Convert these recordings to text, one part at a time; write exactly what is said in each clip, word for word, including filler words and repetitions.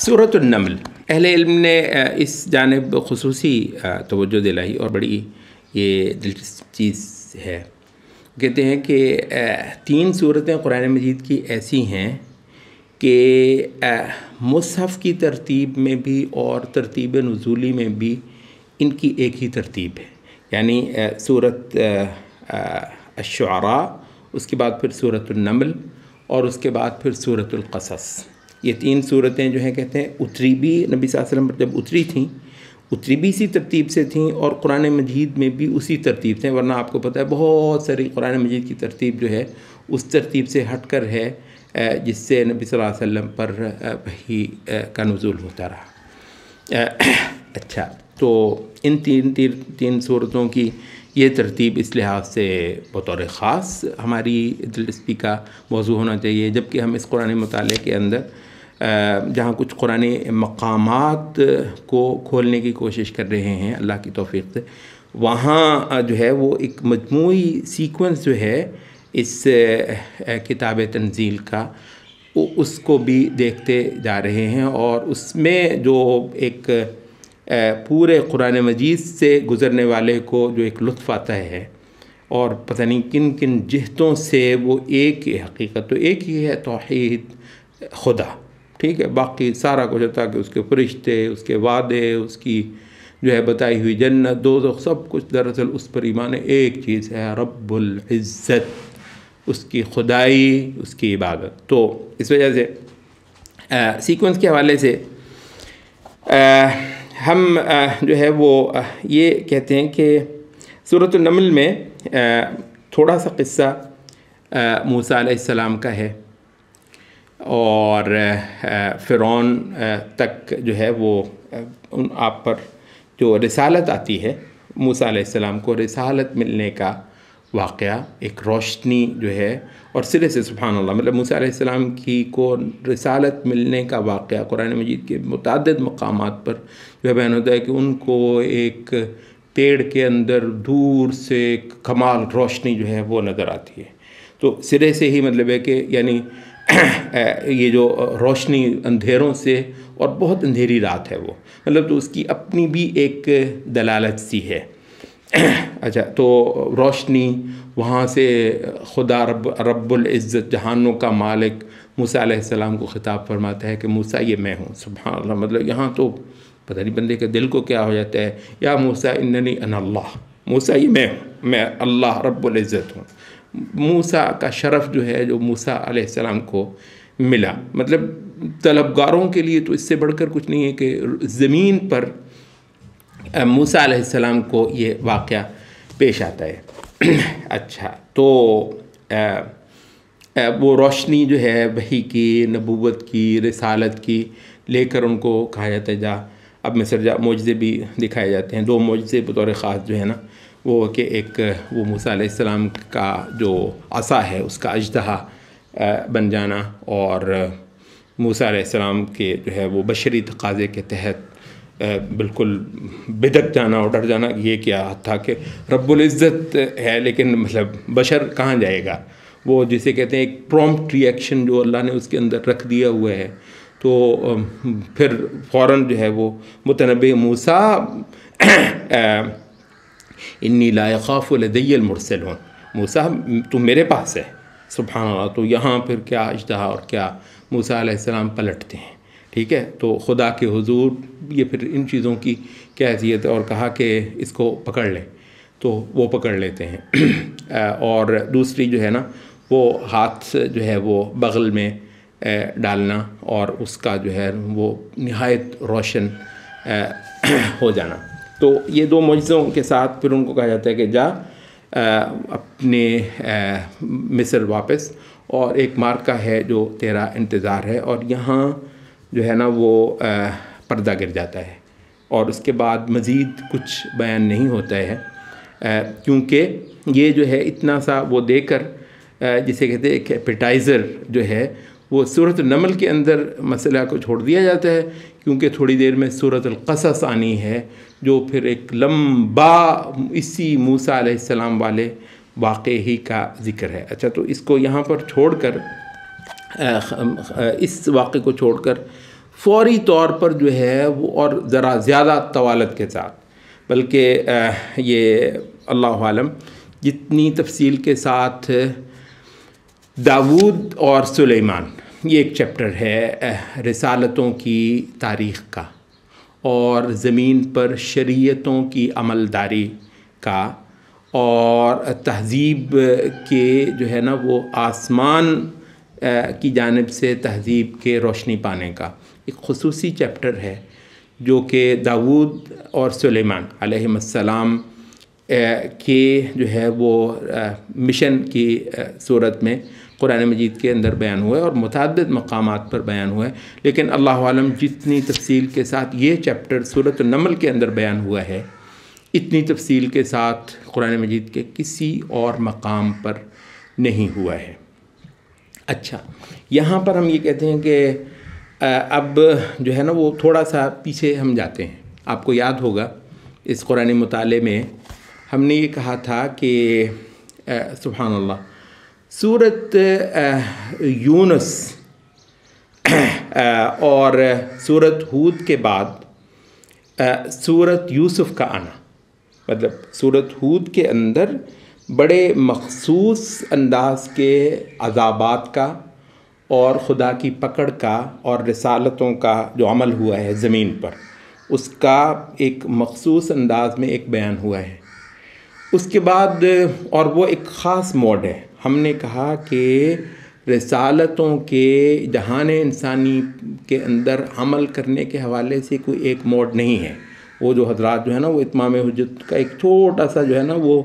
سورۃ النمل، اہل علم نے اس جانب خصوصی توجہ دلائی اور بڑی یہ دلچسپ چیز ہے. کہتے ہیں کہ تین صورتیں قرآن مجید کی ایسی ہیں کہ مصحف کی ترتیب میں بھی اور ترتیب نزولی میں بھی ان کی ایک ہی ترتیب ہے. یعنی سورۃ الشعراء، اس کے بعد پھر سورۃ النمل اور اس کے بعد پھر سورۃ القصص. یہ تین صورتیں جو ہیں کہتے ہیں اتری بھی نبی صلی اللہ علیہ وسلم پر جب اتری تھیں اتری بھی اسی ترتیب سے تھیں اور قرآن مجید میں بھی اسی ترتیب سے، ورنہ آپ کو پتہ ہے بہت ساری قرآن مجید کی ترتیب جو ہے اس ترتیب سے ہٹ کر ہے جس سے نبی صلی اللہ علیہ وسلم پر وحی کا نزول ہوتا رہا. اچھا، تو ان تین تین تین صورتوں کی یہ ترتیب اس لحاظ سے بطور خاص ہماری دلچسپی کا موضوع ہونا چاہیے، جبکہ ہم اس قرآن مطالعے کے اندر جہاں کچھ قرآن مقامات کو کھولنے کی کوشش کر رہے ہیں اللہ کی توفیق سے، وہاں جو ہے وہ ایک مجموعی سیکوینس جو ہے اس کتاب تنزیل کا اس کو بھی دیکھتے جا رہے ہیں، اور اس میں جو ایک پورے قرآن مجید سے گزرنے والے کو جو ایک لطف آتا ہے اور پتہ نہیں کن کن جہتوں سے وہ ایک ہی حقیقت تو ایک ہی ہے، توحید خدا، ٹھیک ہے، باقی سارا کچھ ہوتا کہ اس کے فرشتے، اس کے وعدے، اس کی جو ہے بتائی ہوئی جنت دوزخ، سب کچھ دراصل اس پر ایمان ایک چیز ہے، رب العزت، اس کی خدائی، اس کی عبادت. تو اس وجہ سے سیکوینس کے حوالے سے ہم جو ہے وہ یہ کہتے ہیں کہ سورۃ النمل میں تھوڑا سا قصہ موسیٰ علیہ السلام کا ہے، اور فرعون تک جو ہے وہ ان آپ پر جو رسالت آتی ہے، موسیٰ علیہ السلام کو رسالت ملنے کا واقعہ، ایک روشنی جو ہے، اور سرے سے سبحان اللہ مطلب موسیٰ علیہ السلام کی کو رسالت ملنے کا واقعہ قرآن مجید کے متعدد مقامات پر جو ہے بیان ہوتا ہے کہ ان کو ایک پیڑ کے اندر دور سے ایک کمال روشنی جو ہے وہ نظر آتی ہے. تو سرے سے ہی مطلب ہے کہ یعنی یہ جو روشنی اندھیروں سے، اور بہت اندھیری رات ہے وہ، مطلب تو اس کی اپنی بھی ایک دلالت سی ہے. اچھا، تو روشنی وہاں سے خدا رب رب العزت جہانوں کا مالک موسیٰ علیہ السلام کو خطاب فرماتا ہے کہ موسیٰ یہ میں ہوں. سبحان اللہ، مطلب یہاں تو پتہ نہیں بندے کے دل کو کیا ہو جاتا ہے، یا موسیٰ اننی انا اللہ، موسیٰ یہ میں ہوں، میں اللہ رب العزت ہوں. موسیٰ کا شرف جو ہے جو موسیٰ علیہ السلام کو ملا، مطلب طلبگاروں کے لیے تو اس سے بڑھ کر کچھ نہیں ہے کہ زمین پر موسیٰ علیہ السلام کو یہ واقعہ پیش آتا ہے. اچھا، تو وہ روشنی جو ہے وحی کی، نبوت کی، رسالت کی لے کر ان کو کہا جاتا ہے جا اب مصر جا. معجزے بھی دکھائے جاتے ہیں، دو معجزے بطور خاص جو ہے نا وہ کہ ایک وہ موسیٰ علیہ السلام کا جو عصا ہے اس کا اژدہا بن جانا، اور موسیٰ علیہ السلام کے جو ہے وہ بشری تقاضے کے تحت بالکل بدک جانا اور ڈر جانا، یہ کیا تھا کہ رب العزت ہے لیکن مطلب بشر کہاں جائے گا، وہ جسے کہتے ہیں ایک پرومپٹ ری ایکشن جو اللہ نے اس کے اندر رکھ دیا ہوا ہے. تو پھر فوراً جو ہے وہ متنبع موسیٰ انی لا یخاف لدی المرسلون، موسیٰ تو میرے پاس ہے. سبحان اللہ، تو یہاں پھر کیا اژدہا اور کیا موسیٰ علیہ السلام پلٹتے ہیں، ٹھیک ہے. تو خدا کے حضور یہ پھر ان چیزوں کی کیا حیثیت ہے، اور کہا کہ اس کو پکڑ لیں، تو وہ پکڑ لیتے ہیں. اور دوسری جو ہے نا وہ ہاتھ جو ہے وہ بغل میں ڈالنا اور اس کا جو ہے وہ نہایت روشن ہو جانا. تو یہ دو معجزوں کے ساتھ پھر ان کو کہا جاتا ہے کہ جا اپنے مصر واپس، اور ایک مارکہ ہے جو تیرا انتظار ہے. اور یہاں جو ہے نا وہ پردہ گر جاتا ہے، اور اس کے بعد مزید کچھ بیان نہیں ہوتا ہے، کیونکہ یہ جو ہے اتنا سا وہ دے کر جسے کہتے ہیں ایک ایپیٹائزر جو ہے وہ سورۃ النمل کے اندر مسئلہ کو چھوڑ دیا جاتا ہے، کیونکہ تھوڑی دیر میں سورۃ القصص آنی ہے جو پھر ایک لمبا اسی موسیٰ علیہ السلام والے واقعے ہی کا ذکر ہے. اچھا، تو اس کو یہاں پر چھوڑ کر اس واقعے کو چھوڑ کر فوری طور پر جو ہے وہ اور ذرا زیادہ طوالت کے ساتھ، بلکہ یہ اللہ عالم جتنی تفصیل کے ساتھ دعوت اور سلیمان، یہ ایک چیپٹر ہے رسالتوں کی تاریخ کا اور زمین پر شریعتوں کی عملداری کا اور تہذیب کے جو ہے نا وہ آسمان کی جانب سے تہذیب کے روشنی پانے کا ایک خصوصی چیپٹر ہے، جو کہ داود اور سلیمان علیہ السلام کے جو ہے وہ مشن کی صورت میں قرآن مجید کے اندر بیان ہوا ہے اور متعدد مقامات پر بیان ہوا ہے، لیکن اللہ عالم جتنی تفصیل کے ساتھ یہ چیپٹر سورۃ النمل کے اندر بیان ہوا ہے، اتنی تفصیل کے ساتھ قرآن مجید کے کسی اور مقام پر نہیں ہوا ہے۔ اچھا، یہاں پر ہم یہ کہتے ہیں کہ اب جو ہے نا وہ تھوڑا سا پیچھے ہم جاتے ہیں۔ آپ کو یاد ہوگا اس قرآن مطالعے میں ہم نے یہ کہا تھا کہ سبحان اللہ سورۃ یونس اور سورۃ ہود کے بعد سورۃ یوسف کا آنا، مطلب سورۃ ہود کے اندر بڑے مخصوص انداز کے عذابات کا اور خدا کی پکڑ کا اور رسالتوں کا جو عمل ہوا ہے زمین پر، اس کا ایک مخصوص انداز میں ایک بیان ہوا ہے۔ اس کے بعد اور وہ ایک خاص موڈ ہے، ہم نے کہا کہ رسالتوں کے جہان انسانی کے اندر عمل کرنے کے حوالے سے کوئی ایک موڈ نہیں ہے۔ وہ جو حضرات جو ہے نا وہ اتمام حجت کا ایک چھوٹا سا جو ہے نا وہ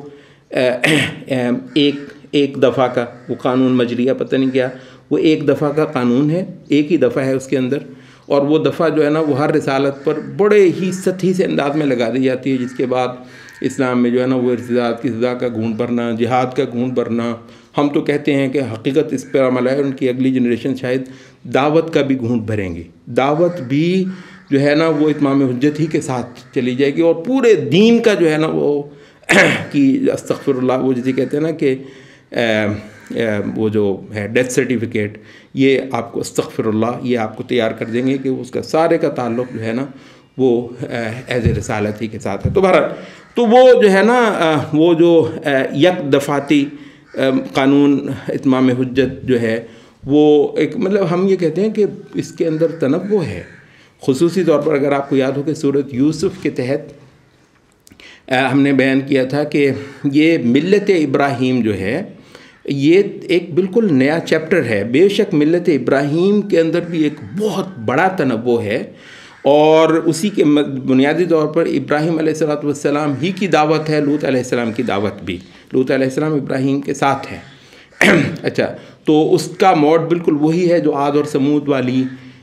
ایک ایک دفعہ کا وہ قانون مجریہ پتہ نہیں کیا، وہ ایک دفعہ کا قانون ہے، ایک ہی دفعہ ہے اس کے اندر، اور وہ دفعہ جو ہے نا وہ ہر رسالت پر بڑے ہی سطحی سے انداز میں لگا دی جاتی ہے، جس کے بعد اسلام میں جو ہے نا وہ ارتداد کی سزا کا گھونٹ بھرنا، جہاد کا گھونٹ بھرنا، ہم تو کہتے ہیں کہ حقیقت اس پر عمل ہے، ان کی اگلی جنریشن شاید دعوت کا بھی گھونٹ بھریں گی، دعوت بھی جو ہے نا وہ اتمام حجت ہی کے ساتھ چلی جائے گی، اور پورے دین کا جو ہے نا وہ کہ استغفر اللہ وہ جسے کہتے ہیں نا کہ وہ جو ہے ڈیتھ سرٹیفکیٹ، یہ آپ کو استغفر اللہ یہ آپ کو تیار کر دیں گے کہ اس کا سارے کا تعلق جو ہے نا وہ ایز اے رسالت ہی کے ساتھ ہے۔ تو بہرحال تو وہ جو ہے نا وہ جو یک دفعاتی قانون اتمام حجت جو ہے وہ ایک مطلب ہم یہ کہتے ہیں کہ اس کے اندر تنوع ہے۔ خصوصی طور پر اگر آپ کو یاد ہو کہ سورۃ یوسف کے تحت ہم نے بیان کیا تھا کہ یہ ملت ابراہیم جو ہے یہ ایک بالکل نیا چیپٹر ہے، بے شک ملت ابراہیم کے اندر بھی ایک بہت بڑا تنوع ہے، اور اسی کے بنیادی طور پر ابراہیم علیہ الصلوۃ والسلام ہی کی دعوت ہے، لوط علیہ السلام کی دعوت بھی، لوط علیہ السلام ابراہیم کے ساتھ ہے۔ اچھا، تو اس کا موڈ بالکل وہی ہے جو عاد اور سمود والی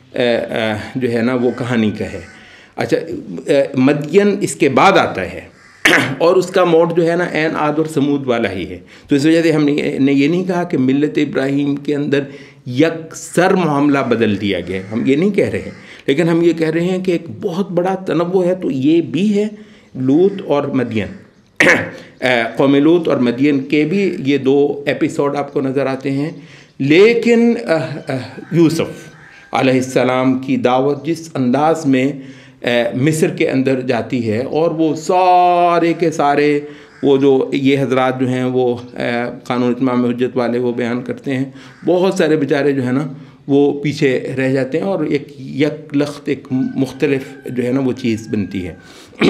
جو ہے نا وہ کہانی کا ہے۔ اچھا، مدین اس کے بعد آتا ہے اور اس کا موڈ جو ہے نا عین عاد اور سمود والا ہی ہے، تو اس وجہ سے ہم نے یہ نہیں کہا کہ ملت ابراہیم کے اندر یک سر معاملہ بدل دیا گیا، ہم یہ نہیں کہہ رہے ہیں، لیکن ہم یہ کہہ رہے ہیں کہ ایک بہت بڑا تنوع ہے، تو یہ بھی ہے لوط اور مدین، قوم لوط اور مدین کے بھی یہ دو ایپیسوڈ آپ کو نظر آتے ہیں، لیکن یوسف علیہ السلام کی دعوت جس انداز میں مصر کے اندر جاتی ہے، اور وہ سارے کے سارے وہ جو یہ حضرات جو ہیں وہ قانون اتمام حجت والے وہ بیان کرتے ہیں، بہت سارے بیچارے جو ہے نا وہ پیچھے رہ جاتے ہیں، اور ایک یک لخت ایک مختلف جو ہے نا وہ چیز بنتی ہے۔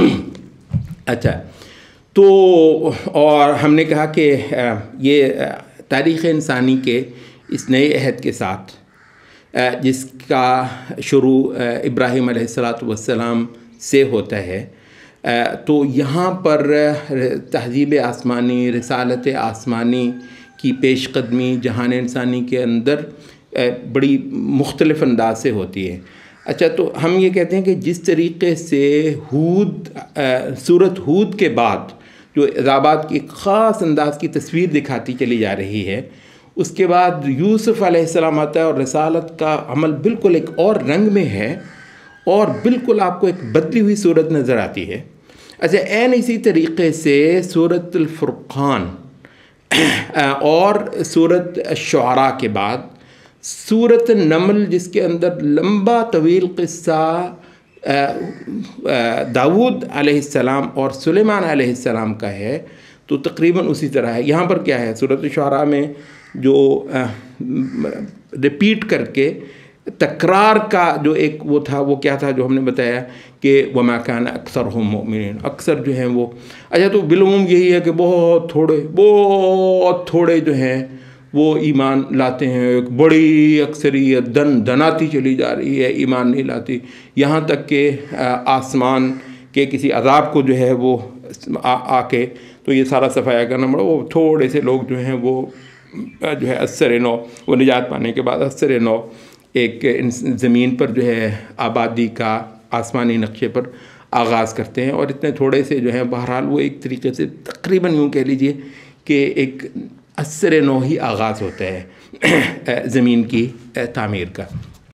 اچھا، تو اور ہم نے کہا کہ یہ تاریخ انسانی کے اس نئے عہد کے ساتھ جس کا شروع ابراہیم علیہ الصلوۃ والسلام سے ہوتا ہے، تو یہاں پر تہذیب آسمانی، رسالت آسمانی کی پیش قدمی جہان انسانی کے اندر بڑی مختلف انداز سے ہوتی ہے۔ اچھا، تو ہم یہ کہتے ہیں کہ جس طریقے سے ہود سورۃ ہود کے بعد جو عذابات کی خاص انداز کی تصویر دکھاتی چلی جا رہی ہے، اس کے بعد یوسف علیہ السلام آتا ہے اور رسالت کا عمل بالکل ایک اور رنگ میں ہے، اور بالکل آپ کو ایک بدلی ہوئی صورت نظر آتی ہے۔ اچھا، عین اسی طریقے سے سورۃ الفرقان اور سورۃ الشعراء کے بعد سورۃ النمل جس کے اندر لمبا طویل قصہ داود علیہ السلام اور سلیمان علیہ السلام کا ہے، تو تقریباً اسی طرح ہے. یہاں پر کیا ہے، سورۃ الشعراء میں جو ریپیٹ کر کے تکرار کا جو ایک وہ تھا، وہ کیا تھا جو ہم نے بتایا کہ وَمَا كَانَ أَكْثَرُهُم مُؤْمِنِينَ، اکثر جو ہیں وہ. اچھا تو بالعموم یہی ہے کہ بہت تھوڑے بہت تھوڑے جو ہیں وہ ایمان لاتے ہیں، ایک بڑی اکثریت دن دناتی چلی جا رہی ہے، ایمان نہیں لاتی، یہاں تک کہ آسمان کے کسی عذاب کو جو ہے وہ آ آ کے تو یہ سارا صفایا کرنا پڑا. وہ تھوڑے سے لوگ جو ہیں وہ جو ہے اثر نو، وہ نجات پانے کے بعد اثر نو ایک زمین پر جو ہے آبادی کا آسمانی نقشے پر آغاز کرتے ہیں، اور اتنے تھوڑے سے جو ہیں بہرحال وہ ایک طریقے سے تقریباً یوں کہہ لیجئے کہ ایک اثر نو ہی آغاز ہوتا ہے زمین کی تعمیر کا.